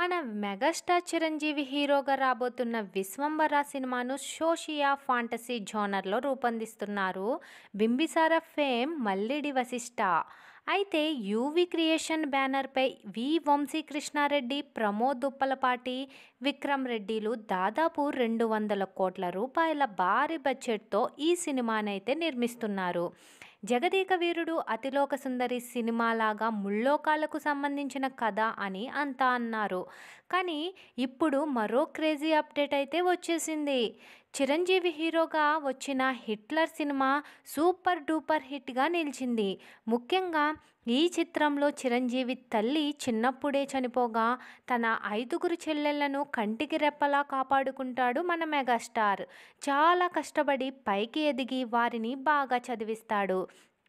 మన మెగాస్టార్ చిరంజీవి హీరోగా రాబోతున్న 'విశ్వంబర' సినిమాను సోషియా ఫాంటసీ జోనర్లో రూపొందిస్తున్నారు బింబిసార ఫేమ్ మల్లిడి వశిష్ఠ. అయితే యూవీ క్రియేషన్ బ్యానర్పై వి వంశీకృష్ణారెడ్డి, ప్రమోద్ ఉప్పలపాటి, విక్రమ్ రెడ్డిలు దాదాపు 200 కోట్ల రూపాయల భారీ బడ్జెట్తో ఈ సినిమానైతే నిర్మిస్తున్నారు. జగదేక వీరుడు అతిలోక సుందరి సినిమాలాగా ముల్లోకాలకు సంబంధించిన కథ అని అంతా అన్నారు. కానీ ఇప్పుడు మరో క్రేజీ అప్డేట్ అయితే వచ్చేసింది. చిరంజీవి హీరోగా వచ్చిన హిట్లర్ సినిమా సూపర్ డూపర్ హిట్గా నిలిచింది. ముఖ్యంగా ఈ చిత్రంలో చిరంజీవి తల్లి చిన్నప్పుడే చనిపోగా తన 5 చెల్లెళ్లను కంటికి రెప్పలా కాపాడుకుంటాడు మన మెగాస్టార్. చాలా కష్టపడి పైకి ఎదిగి వారిని బాగా చదివిస్తాడు.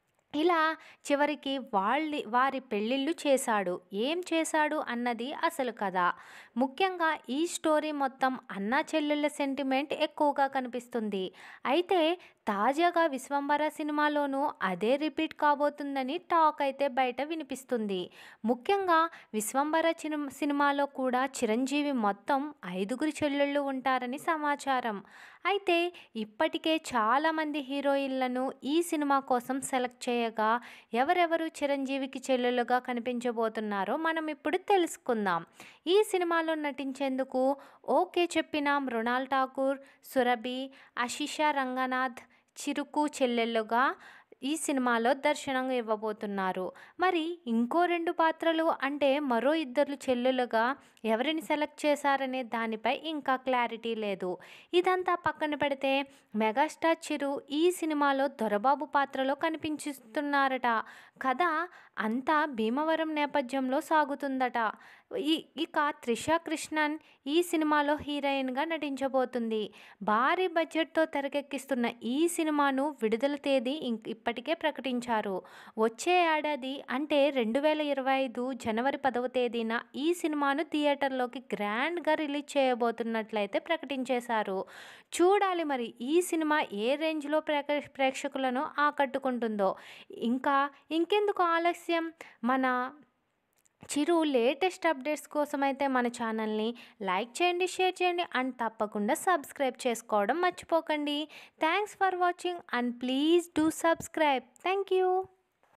ఇలా చివరికి వారి పెళ్ళిళ్ళు చేశాడు. ఏం చేశాడు అన్నది అసలు కథ. ముఖ్యంగా ఈ స్టోరీ మొత్తం అన్నా చెల్లెళ్ళ సెంటిమెంట్ ఎక్కువగా కనిపిస్తుంది. అయితే తాజాగా 'విశ్వంబర' సినిమాలోనూ అదే రిపీట్ కాబోతుందని టాక్ అయితే బయట వినిపిస్తుంది. ముఖ్యంగా 'విశ్వంబర' సినిమాలో కూడా చిరంజీవి మొత్తం 5 చెల్లెళ్ళు ఉంటారని సమాచారం. అయితే ఇప్పటికే చాలామంది హీరోయిన్లను ఈ సినిమా కోసం సెలెక్ట్ చేయగా ఎవరెవరు చిరంజీవికి చెల్లెలుగా కనిపించబోతున్నారో మనం ఇప్పుడు తెలుసుకుందాం. ఈ సినిమాలో నటించేందుకు ఓకే చెప్పిన మృణాల్ ఠాకూర్, సురభి, ఆశిషా రంగనాథ్ చిరుకు చెల్లెళ్ళుగా ఈ సినిమాలో దర్శనం ఇవ్వబోతున్నారు. మరి ఇంకో 2 పాత్రలు అంటే మరో 2 చెల్లెలుగా ఎవరిని సెలెక్ట్ చేశారనే దానిపై ఇంకా క్లారిటీ లేదు. ఇదంతా పక్కన పెడితే మెగాస్టార్ చిరు ఈ సినిమాలో దొరబాబు పాత్రలో కనిపించిస్తున్నారట. కథ అంతా భీమవరం నేపథ్యంలో సాగుతుందట. ఇక త్రిష కృష్ణన్ ఈ సినిమాలో హీరోయిన్గా నటించబోతుంది. భారీ బడ్జెట్తో తెరకెక్కిస్తున్న ఈ సినిమాను విడుదల తేదీ ఇప్పటికే ప్రకటించారు. వచ్చే ఏడాది అంటే 2025 జనవరి 10వ తేదీన ఈ సినిమాను థియేటర్లోకి గ్రాండ్గా రిలీజ్ చేయబోతున్నట్లయితే ప్రకటించేశారు. చూడాలి మరి ఈ సినిమా ఏ రేంజ్లో ప్రేక్షకులను ఆకట్టుకుంటుందో. ఇంకెందుకు ఆలస్యం, మన చిరు లేటెస్ట్ అప్డేట్స్ కోసం అయితే మన ఛానల్ని లైక్ చేయండి, షేర్ చేయండి అండ్ తప్పకుండా సబ్స్క్రైబ్ చేసుకోవడం మర్చిపోకండి. Thanks for watching and please do subscribe. Thank you.